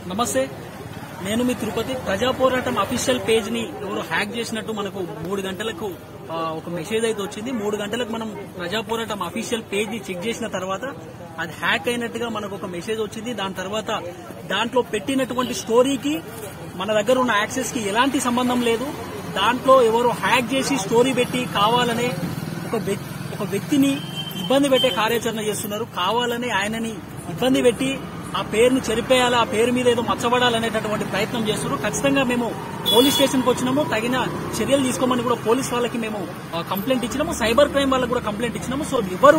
నమస్తే, నేను మీ తిరుపతి. ప్రజా పోరాటం అఫీషియల్ పేజ్ ని ఎవరు హ్యాక్ చేసినట్టు మనకు 3 గంటలకు ఒక మెసేజ్ అయితే వచ్చింది. 3 గంటలకు మనం ప్రజా పోరాటం అఫీషియల్ పేజ్ ని చెక్ చేసిన తర్వాత అది హ్యాక్ అయినట్టుగా మనకు ఒక మెసేజ్ వచ్చింది. దాని తర్వాత దాంట్లో పెట్టినటువంటి స్టోరీకి మన దగ్గర ఉన్న యాక్సెస్ కి ఎలాంటి సంబంధం లేదు. దాంట్లో ఎవరు హ్యాక్ చేసి స్టోరీ పెట్టి కావాలనే ఒక వ్యక్తిని ఇబ్బంది పెట్టే కార్యాచరణ చేస్తున్నారు. కావాలని ఆయనని ఇబ్బంది పెట్టి ఆ పేరును చెరిపేయాలి, ఆ పేరు మీద ఏదో మచ్చబడాలనేటటువంటి ప్రయత్నం చేస్తున్నారు. ఖచ్చితంగా మేము పోలీస్ స్టేషన్ కు వచ్చినాము, తగిన చర్యలు తీసుకోమని కూడా పోలీస్ వాళ్ళకి మేము కంప్లైంట్ ఇచ్చినాము, సైబర్ క్రైమ్ వాళ్ళకి కూడా కంప్లైంట్ ఇచ్చినాము. సో ఎవరు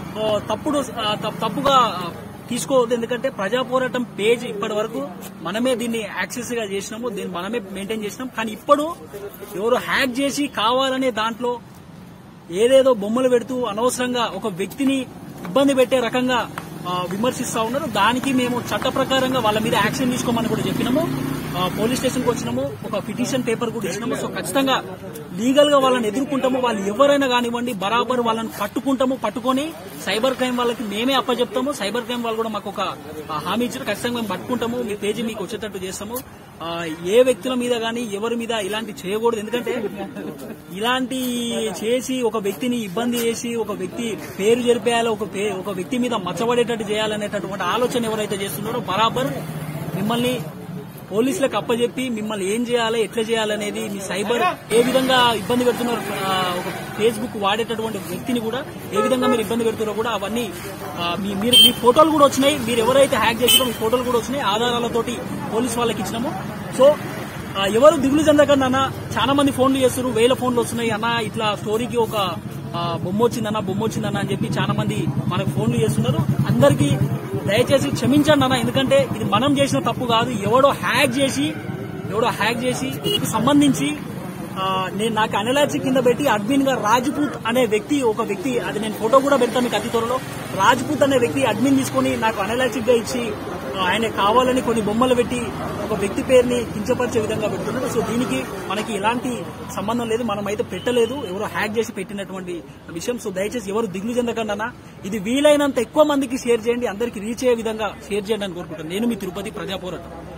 తప్పుగా తీసుకోవద్దు. ఎందుకంటే ప్రజా పోరాటం పేజ్ ఇప్పటి వరకు మనమే దీన్ని యాక్సెస్ గా చేసినాము, దీన్ని మనమే మెయింటైన్ చేసినాం. కానీ ఇప్పుడు ఎవరు హ్యాక్ చేసి కావాలనే దాంట్లో ఏదేదో బొమ్మలు పెడుతూ అనవసరంగా ఒక వ్యక్తిని ఇబ్బంది పెట్టే రకంగా విమర్శిస్తా ఉన్నారు. దానికి మేము చట్ట ప్రకారంగా వాళ్ళ మీద యాక్షన్ తీసుకోమని కూడా చెప్పినాము. పోలీస్ స్టేషన్ కు వచ్చినాము, ఒక పిటిషన్ పేపర్ కూడా ఇచ్చినాము. సో ఖచ్చితంగా లీగల్ గా వాళ్ళని ఎదుర్కొంటాము. వాళ్ళు ఎవరైనా కానివ్వండి, బరాబర్ వాళ్ళని పట్టుకొని సైబర్ క్రైమ్ వాళ్ళకి మేమే అప్పచెప్తాము. సైబర్ క్రైమ్ వాళ్ళు కూడా మాకు ఒక హామీ ఇచ్చారు, ఖచ్చితంగా మేము పట్టుకుంటాము, మీ పేజీ మీకు వచ్చేటట్టు చేస్తాము. ఏ వ్యక్తుల మీద గానీ ఎవరి మీద ఇలాంటి చేయకూడదు. ఎందుకంటే ఇలాంటి చేసి ఒక వ్యక్తిని ఇబ్బంది చేసి ఒక వ్యక్తి పేరు జరిపేయాలి, ఒక వ్యక్తి మీద మచ్చబడేటట్టు చేయాలనేటటువంటి ఆలోచన ఎవరైతే చేస్తున్నారో బరాబర్ మిమ్మల్ని పోలీసులకు అప్పచెప్పి మిమ్మల్ని ఏం చేయాలి, ఎట్లా చేయాలనేది, మీ సైబర్ ఏ విధంగా ఇబ్బంది పెడుతున్నారు, ఒక ఫేస్బుక్ వాడేటటువంటి వ్యక్తిని కూడా ఏ విధంగా మీరు ఇబ్బంది పెడుతున్నారో కూడా అవన్నీ మీ ఫోటోలు కూడా వచ్చినాయి. మీరు ఎవరైతే హ్యాక్ చేసారో మీ ఫోటోలు కూడా వచ్చినాయి, ఆధారాలతోటి పోలీసు వాళ్ళకి ఇచ్చినాము. సో ఎవరు దిగులు చెందకండి అన్న. చాలా మంది ఫోన్లు చేస్తారు, 1000 ఫోన్లు వస్తున్నాయి అన్న, ఇట్లా స్టోరీకి ఒక బొమ్మ వచ్చిందన్న అని చెప్పి చాలా మంది మనకు ఫోన్లు చేస్తున్నారు. అందరికీ దయచేసి క్షమించండి అన్న, ఎందుకంటే ఇది మనం చేసిన తప్పు కాదు. ఎవడో హ్యాక్ చేసి సంబంధించి నాకు అనలాజీ కింద పెట్టి అడ్మిన్ గా రాజ్పూత్ అనే ఒక వ్యక్తి అది నేను ఫోటో కూడా పెడతాను మీకు అతి త్వరలో. రాజ్పూత్ అనే వ్యక్తి అడ్మిన్ తీసుకుని నాకు అనలాజిక్ గా ఇచ్చి ఆయన కావాలని కొన్ని బొమ్మలు పెట్టి ఒక వ్యక్తి పేరుని కించపరిచే విధంగా పెడుతున్నాడు. సో దీనికి మనకి ఎలాంటి సంబంధం లేదు, మనం అయితే పెట్టలేదు, ఎవరో హ్యాక్ చేసి పెట్టినటువంటి విషయం. సో దయచేసి ఎవరు దిగులు చెందకండి అన్న. ఇది వీలైనంత ఎక్కువ మందికి షేర్ చేయండి, అందరికి రీచ్ అయ్యే విధంగా షేర్ చేయండి అని కోరుకుంటాను. నేను మీ తిరుపతి ప్రజా పోరాటం.